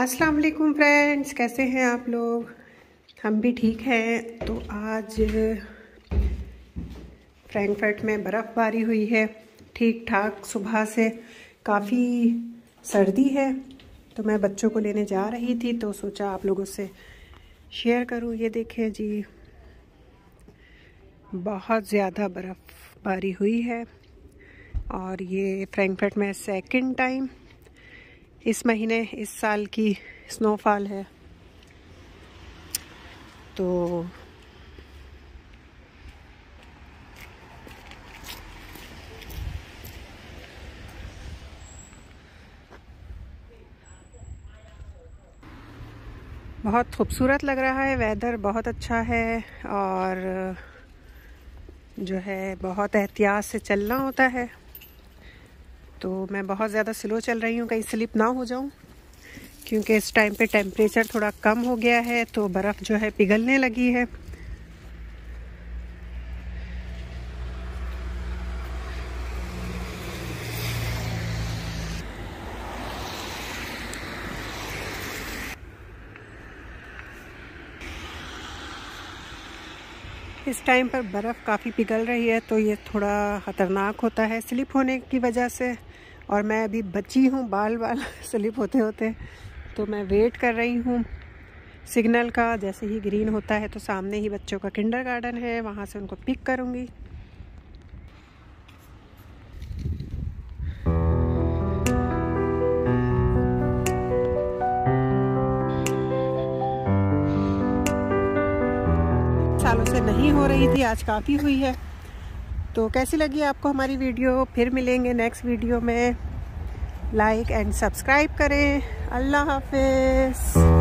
अस्सलाम वालेकुम फ्रेंड्स, कैसे हैं आप लोग। हम भी ठीक हैं। तो आज फ्रैंकफर्ट में बर्फ़बारी हुई है ठीक ठाक। सुबह से काफ़ी सर्दी है, तो मैं बच्चों को लेने जा रही थी तो सोचा आप लोगों से शेयर करूं। ये देखें जी, बहुत ज़्यादा बर्फ़बारी हुई है और ये फ्रैंकफर्ट में सेकंड टाइम इस महीने इस साल की स्नोफॉल है। तो बहुत खूबसूरत लग रहा है, वेदर बहुत अच्छा है और जो है बहुत एहतियात से चलना होता है। तो मैं बहुत ज़्यादा स्लो चल रही हूँ, कहीं स्लिप ना हो जाऊँ, क्योंकि इस टाइम पे टेम्परेचर थोड़ा कम हो गया है तो बर्फ़ जो है पिघलने लगी है। इस टाइम पर बर्फ़ काफ़ी पिघल रही है तो ये थोड़ा ख़तरनाक होता है स्लिप होने की वजह से। और मैं अभी बची हूँ बाल स्लिप होते होते, तो मैं वेट कर रही हूँ सिग्नल का। जैसे ही ग्रीन होता है तो सामने ही बच्चों का किंडरगार्टन है, वहाँ से उनको पिक करूँगी। सालों से नहीं हो रही थी, आज काफ़ी हुई है। तो कैसी लगी आपको हमारी वीडियो। फिर मिलेंगे नेक्स्ट वीडियो में। लाइक एंड सब्सक्राइब करें। अल्लाह हाफिज़।